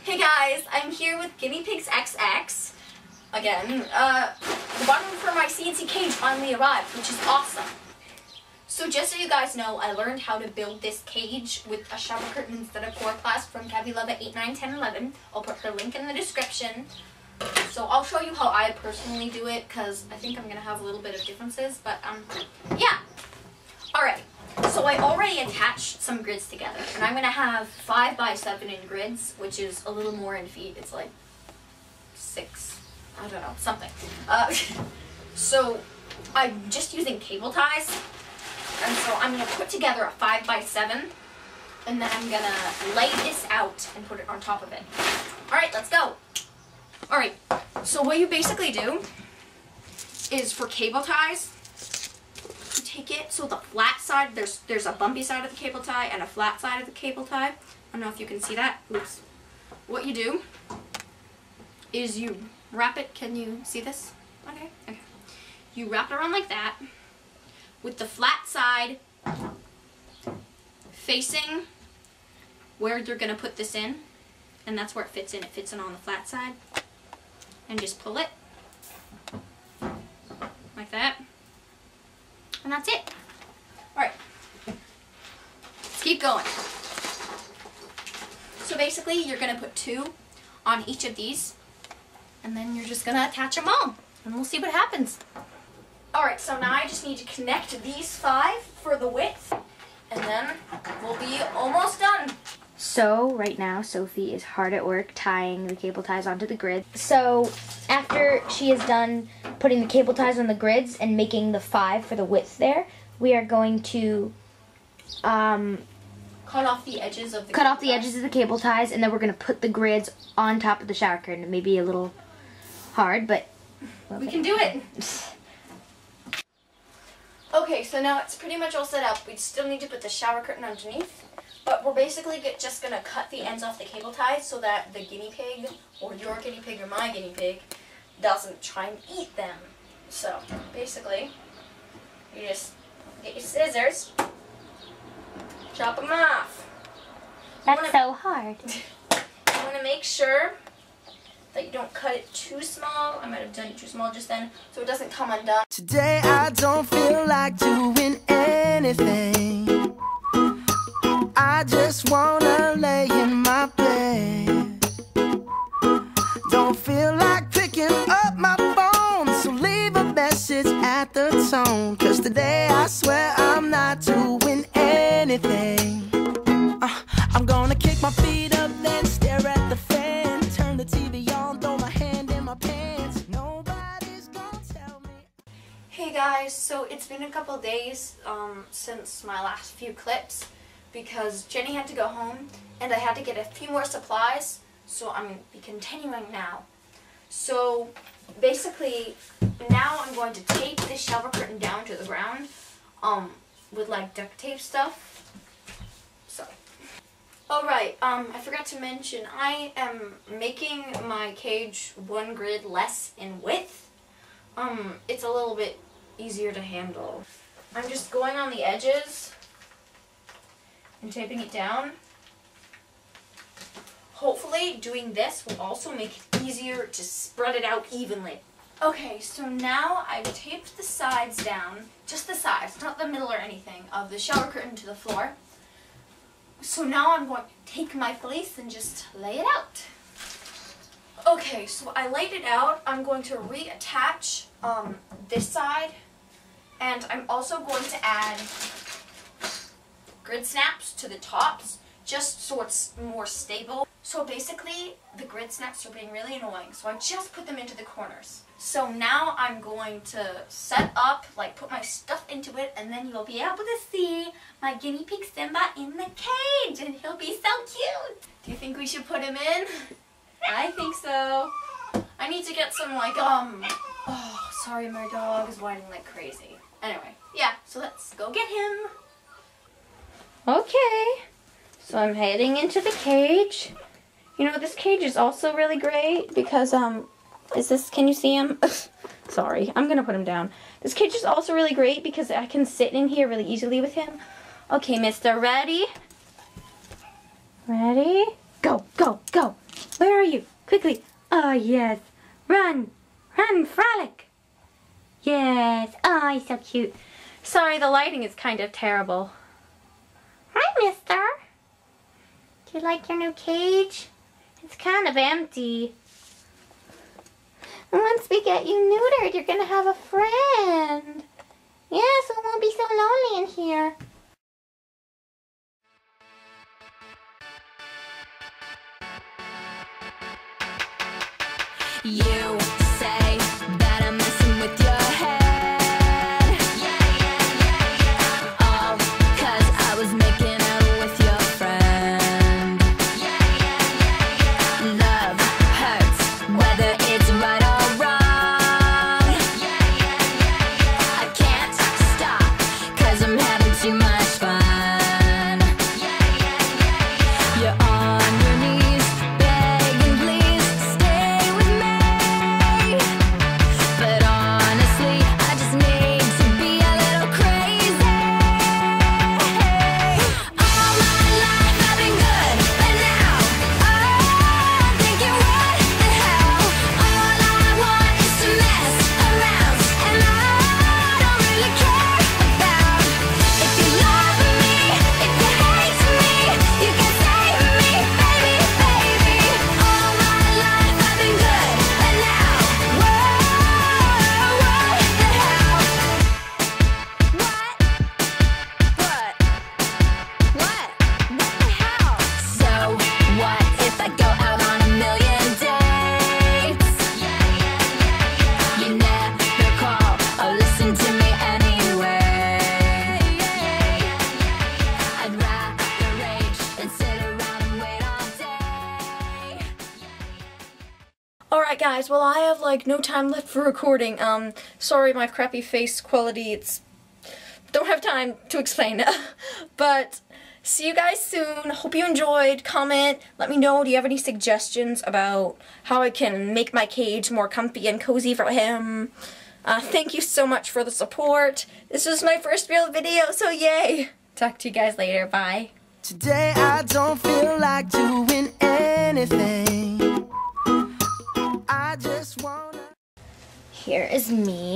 Hey guys, I'm here with Guinea Pigs XX. Again, the bottom for my CNC cage finally arrived, which is awesome. So just so you guys know, I learned how to build this cage with a shower curtain instead of core class from Cabby Love at 8, 9, 10, 11. I'll put her link in the description. So I'll show you how I personally do it, because I think I'm going to have a little bit of differences, but yeah. Alright, so I already attached some grids together, and I'm going to have 5x7 in grids, which is a little more in feet. It's like 6, I don't know, something. So I'm just using cable ties, and so I'm going to put together a 5x7, and then I'm going to lay this out and put it on top of it. Alright, let's go. Alright, so what you basically do is for cable ties, you take it, so the flat side, there's a bumpy side of the cable tie and a flat side of the cable tie. I don't know if you can see that. Oops. What you do is you wrap it. Can you see this? Okay. Okay. You wrap it around like that with the flat side facing where you're going to put this in. And that's where it fits in. It fits in on the flat side. And just pull it like that. And that's it. Alright. Let's keep going. So basically, you're going to put 2 on each of these. And then you're just going to attach them all. And we'll see what happens. Alright, so now I just need to connect these 5 for the width. And then we'll be almost done. So right now Sophie is hard at work tying the cable ties onto the grid. So after she is done putting the cable ties on the grids and making the 5 for the width there, we are going to cut off the edges of the cable ties, and then we're going to put the grids on top of the shower curtain. It may be a little hard, but we can do it. Okay, so now it's pretty much all set up. We still need to put the shower curtain underneath. But we're basically just going to cut the ends off the cable ties so that the guinea pig, or your guinea pig, or my guinea pig, doesn't try and eat them. So, basically, you just get your scissors, chop them off. That's so hard. You want to make sure that you don't cut it too small. I might have done it too small just then, so it doesn't come undone. Today I don't feel like doing anything. I just wanna lay in my bed. Don't feel like picking up my phone, so leave a message at the tone. 'Cause today I swear I'm not doing anything. I'm gonna kick my feet up, then stare at the fan. Turn the TV on, throw my hand in my pants. Nobody's gonna tell me. Hey guys, so it's been a couple days since my last few clips, because Jenny had to go home and I had to get a few more supplies, so I'm going to be continuing now. So basically now I'm going to tape this shower curtain down to the ground with like duct tape stuff. So alright, I forgot to mention I am making my cage 1 grid less in width. It's a little bit easier to handle. I'm just going on the edges and taping it down. Hopefully doing this will also make it easier to spread it out evenly. Okay, so now I've taped the sides down, just the sides, not the middle or anything, of the shower curtain to the floor. So now I'm going to take my fleece and just lay it out. Okay, so I laid it out. I'm going to reattach this side, and I'm also going to add grid snaps to the tops, just so it's more stable. So basically, the grid snaps are being really annoying, so I just put them into the corners. So now I'm going to set up, like put my stuff into it, and then you'll be able to see my guinea pig Simba in the cage, and he'll be so cute. Do you think we should put him in? I think so. I need to get some like, oh, sorry, my dog is whining like crazy. Anyway, yeah, so let's go get him. Okay, so I'm heading into the cage. You know, this cage is also really great because, can you see him? Sorry, I'm gonna put him down. This cage is also really great because I can sit in here really easily with him. Okay, mister, ready? Ready? Go, go, go. Where are you? Quickly. Oh, yes. Run. Run, frolic. Yes. Oh, he's so cute. Sorry, the lighting is kind of terrible. Hi, mister. Do you like your new cage? It's kind of empty. Once we get you neutered, you're going to have a friend. Yeah, so it won't be so lonely in here. You say that I'm messing with your head. All 'cause I was making out with your friend. Love hurts, whether it's right or wrong. I can't stop 'cause I'm having too much fun. You're on your knees, begging please stay with me. But honestly, I just need to be a little crazy. All my life I've been good, but now I'm thinking, what the hell? All I want is to mess around, and I don't really care about if you love me, if you hate me. You can save me, baby, baby. All my life I've been good, but now, whoa, what the hell? What the hell? So what if I go out on a million dates? You never call or listen to me anyway. I'd rather rage than sit around and wait all day. Alright guys, well I have like no time left for recording. Sorry my crappy face quality, don't have time to explain. But see you guys soon. Hope you enjoyed. Comment, let me know, do you have any suggestions about how I can make my cage more comfy and cozy for him? Thank you so much for the support. This was my first real video, so yay. Talk to you guys later. Bye. Today I don't feel like doing anything. I just wanna. Here is me.